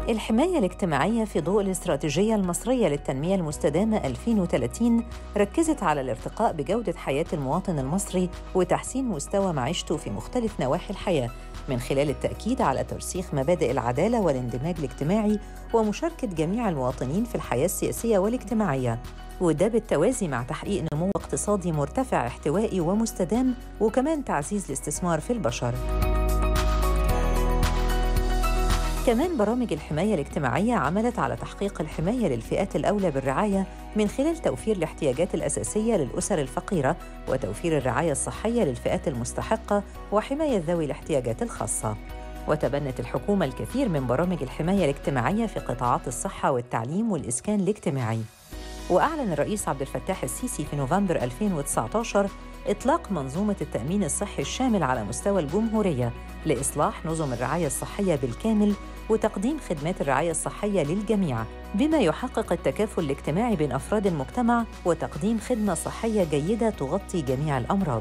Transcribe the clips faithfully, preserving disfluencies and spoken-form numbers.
الحماية الاجتماعية في ضوء الاستراتيجية المصرية للتنمية المستدامة ألفين وثلاثين ركزت على الارتقاء بجودة حياة المواطن المصري وتحسين مستوى معيشته في مختلف نواحي الحياة، من خلال التأكيد على ترسيخ مبادئ العدالة والاندماج الاجتماعي ومشاركة جميع المواطنين في الحياة السياسية والاجتماعية، وده بالتوازي مع تحقيق نمو اقتصادي مرتفع احتوائي ومستدام، وكمان تعزيز الاستثمار في البشر. كمان برامج الحماية الاجتماعية عملت على تحقيق الحماية للفئات الأولى بالرعاية من خلال توفير الاحتياجات الأساسية للأسر الفقيرة وتوفير الرعاية الصحية للفئات المستحقة وحماية ذوي الاحتياجات الخاصة. وتبنت الحكومة الكثير من برامج الحماية الاجتماعية في قطاعات الصحة والتعليم والإسكان الاجتماعي. وأعلن الرئيس عبد الفتاح السيسي في نوفمبر ألفين وتسعة عشر إطلاق منظومة التأمين الصحي الشامل على مستوى الجمهورية لإصلاح نظم الرعاية الصحية بالكامل وتقديم خدمات الرعاية الصحية للجميع، بما يحقق التكافل الاجتماعي بين أفراد المجتمع وتقديم خدمة صحية جيدة تغطي جميع الأمراض.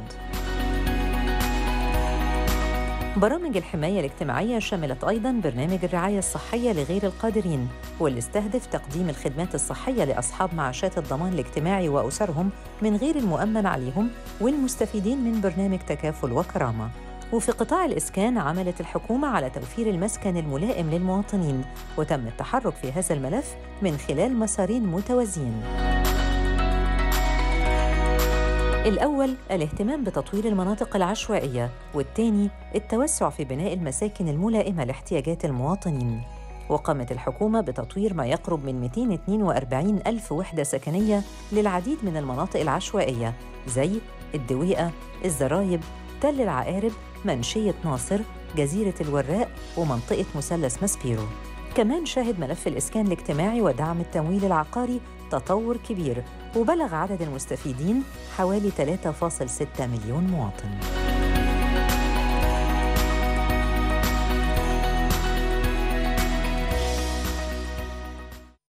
برامج الحماية الاجتماعية شملت أيضاً برنامج الرعاية الصحية لغير القادرين، واللي استهدف تقديم الخدمات الصحية لأصحاب معاشات الضمان الاجتماعي وأسرهم من غير المؤمن عليهم والمستفيدين من برنامج تكافل وكرامة. وفي قطاع الإسكان عملت الحكومة على توفير المسكن الملائم للمواطنين، وتم التحرك في هذا الملف من خلال مسارين متوازيين. الأول الاهتمام بتطوير المناطق العشوائية، والثاني التوسع في بناء المساكن الملائمة لاحتياجات المواطنين. وقامت الحكومة بتطوير ما يقرب من مئتين واثنين وأربعين ألف وحدة سكنية للعديد من المناطق العشوائية زي الدويقة، الزرايب، تل العقارب، منشية ناصر، جزيرة الوراق، ومنطقة مثلث ماسبيرو. كمان شهد ملف الإسكان الاجتماعي ودعم التمويل العقاري تطور كبير، وبلغ عدد المستفيدين حوالي ثلاثة فاصلة ستة مليون مواطن.